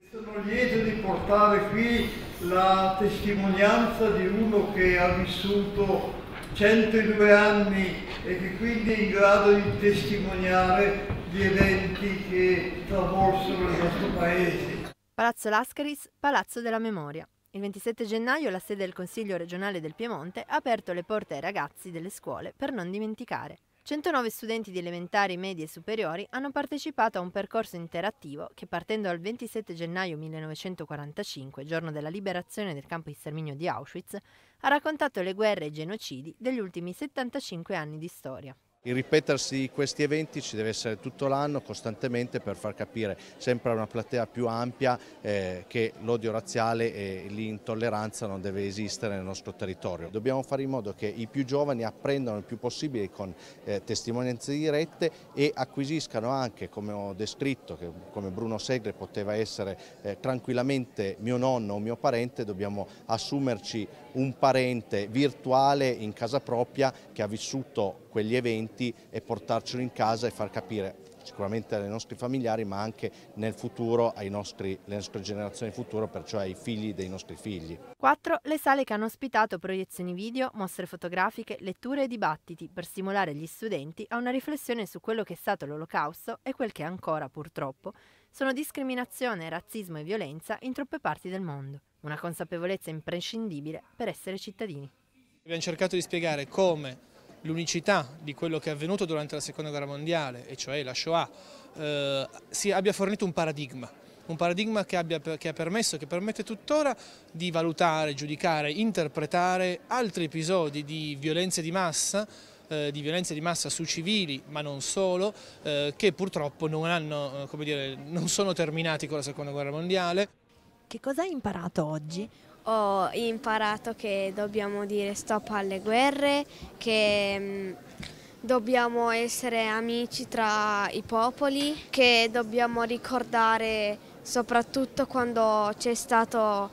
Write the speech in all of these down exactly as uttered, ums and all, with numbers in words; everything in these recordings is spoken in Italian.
Sono lieto di portare qui la testimonianza di uno che ha vissuto centodue anni e che quindi è in grado di testimoniare gli eventi che travolsero il nostro paese. Palazzo Lascaris, Palazzo della Memoria. Il ventisette gennaio la sede del Consiglio regionale del Piemonte ha aperto le porte ai ragazzi delle scuole per non dimenticare. centonove studenti di elementari, medie e superiori hanno partecipato a un percorso interattivo che, partendo dal ventisette gennaio millenovecentoquarantacinque, giorno della liberazione del campo di sterminio di Auschwitz, ha raccontato le guerre e i genocidi degli ultimi settantacinque anni di storia. Il ripetersi di questi eventi ci deve essere tutto l'anno, costantemente, per far capire sempre a una platea più ampia eh, che l'odio razziale e l'intolleranza non deve esistere nel nostro territorio. Dobbiamo fare in modo che i più giovani apprendano il più possibile con eh, testimonianze dirette e acquisiscano anche, come ho descritto, che come Bruno Segre poteva essere eh, tranquillamente mio nonno o mio parente, dobbiamo assumerci un parente virtuale in casa propria che ha vissuto quegli eventi e portarcelo in casa e far capire sicuramente ai nostri familiari, ma anche nel futuro ai nostri, alle nostre generazioni future, perciò ai figli dei nostri figli. quattro Le sale che hanno ospitato proiezioni video, mostre fotografiche, letture e dibattiti per stimolare gli studenti a una riflessione su quello che è stato l'Olocausto e quel che ancora, purtroppo, sono discriminazione, razzismo e violenza in troppe parti del mondo. Una consapevolezza imprescindibile per essere cittadini. Abbiamo cercato di spiegare come l'unicità di quello che è avvenuto durante la seconda guerra mondiale, e cioè la Shoah, eh, si abbia fornito un paradigma, un paradigma che, abbia, che ha permesso, che permette tuttora di valutare, giudicare, interpretare altri episodi di violenze di massa, eh, di violenze di massa su civili, ma non solo, eh, che purtroppo non, hanno, come dire, non sono terminati con la seconda guerra mondiale. Che cosa hai imparato oggi? Ho imparato che dobbiamo dire stop alle guerre, che mh, dobbiamo essere amici tra i popoli, che dobbiamo ricordare soprattutto quando c'è stato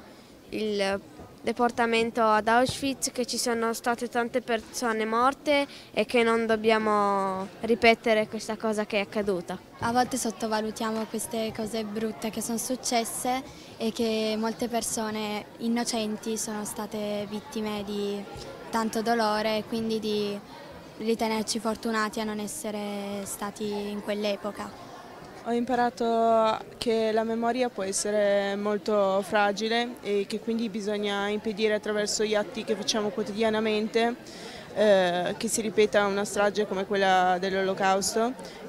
il deportamento ad Auschwitz, che ci sono state tante persone morte e che non dobbiamo ripetere questa cosa che è accaduta. A volte sottovalutiamo queste cose brutte che sono successe e che molte persone innocenti sono state vittime di tanto dolore e quindi di ritenerci fortunati a non essere stati in quell'epoca. Ho imparato che la memoria può essere molto fragile e che quindi bisogna impedire attraverso gli atti che facciamo quotidianamente eh, che si ripeta una strage come quella dell'Olocausto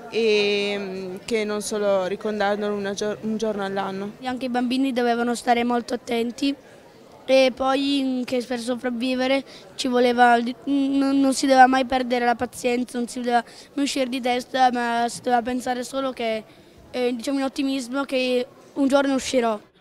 e che non solo ricordarlo un giorno all'anno. Anche i bambini dovevano stare molto attenti e poi che per sopravvivere ci voleva, non, non si doveva mai perdere la pazienza, non si doveva uscire di testa, ma si doveva pensare solo che, eh, diciamo in ottimismo, che un giorno uscirò.